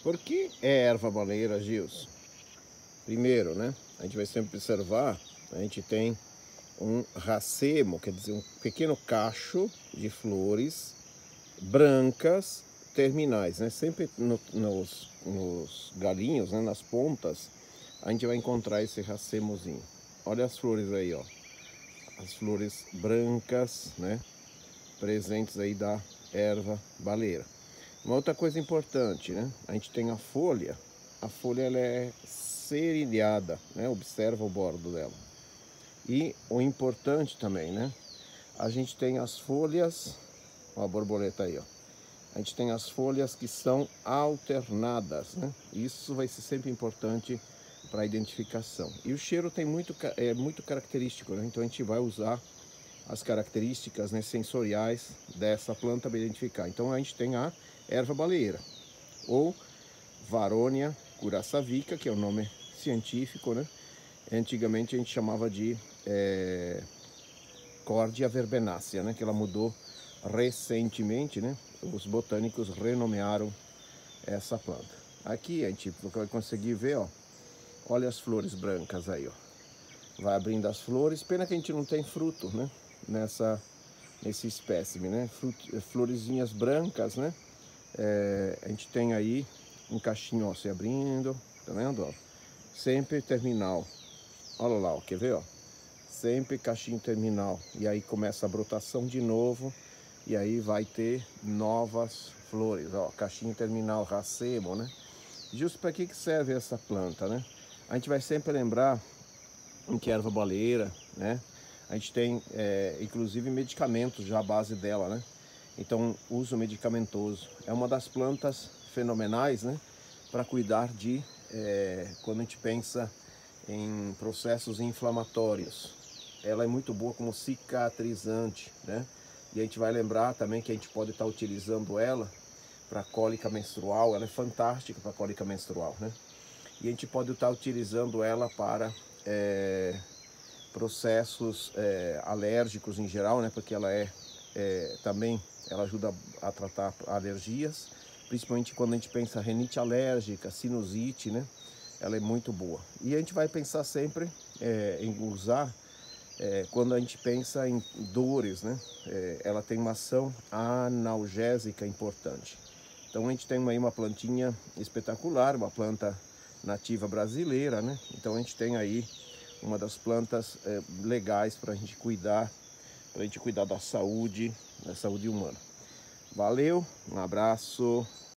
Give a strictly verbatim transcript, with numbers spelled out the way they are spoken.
Por que é erva baleeira, Gilson? Primeiro, né? A gente vai sempre observar, a gente tem um racemo, quer dizer, um pequeno cacho de flores brancas terminais, né? Sempre no, nos, nos galinhos, né? Nas pontas, a gente vai encontrar esse racemozinho. Olha as flores aí, ó. As flores brancas, né? Presentes aí da erva baleeira. Uma outra coisa importante, né? A gente tem a folha. A folha ela é serrilhada, né? Observa o bordo dela. E o importante também, né? A gente tem as folhas, ó, a borboleta aí, ó. A gente tem as folhas que são alternadas, né? Isso vai ser sempre importante para a identificação. E o cheiro tem muito, é muito característico, né? Então a gente vai usar as características, né, sensoriais dessa planta para identificar. Então a gente tem a erva baleeira, ou Varonia curaçavica, que é o nome científico, né? Antigamente a gente chamava de é, Cordia verbenácea, né? Que ela mudou recentemente, né? Os botânicos renomearam essa planta. Aqui a gente vai conseguir ver, ó. Olha as flores brancas aí, ó. Vai abrindo as flores. Pena que a gente não tem fruto, né? Nessa, nesse espécime, né? Fruto, florezinhas brancas, né? É, a gente tem aí um cachinho, ó, se abrindo, tá vendo, ó? Sempre terminal. Olha lá, ó, quer ver, ó? Sempre cachinho terminal. E aí começa a brotação de novo. E aí vai ter novas flores, ó. Cachinho terminal, racemo, né? Justo para que que serve essa planta, né? A gente vai sempre lembrar que é erva baleeira, né? A gente tem, é, inclusive, medicamentos já à base dela, né? Então, uso medicamentoso. É uma das plantas fenomenais, né? Para cuidar de, é, quando a gente pensa em processos inflamatórios. Ela é muito boa como cicatrizante, né? E a gente vai lembrar também que a gente pode estar utilizando ela para cólica menstrual. Ela é fantástica para cólica menstrual, né? E a gente pode estar utilizando ela para é, processos é, alérgicos em geral, né? Porque ela é, é também ela ajuda a tratar alergias, principalmente quando a gente pensa renite alérgica, sinusite, né? Ela é muito boa. E a gente vai pensar sempre é, em usar é, quando a gente pensa em dores, né? É, ela tem uma ação analgésica importante. Então a gente tem aí uma plantinha espetacular, uma planta nativa brasileira, né? Então a gente tem aí uma das plantas é, legais para a gente cuidar, para a gente cuidar da saúde, da saúde humana. Valeu, um abraço.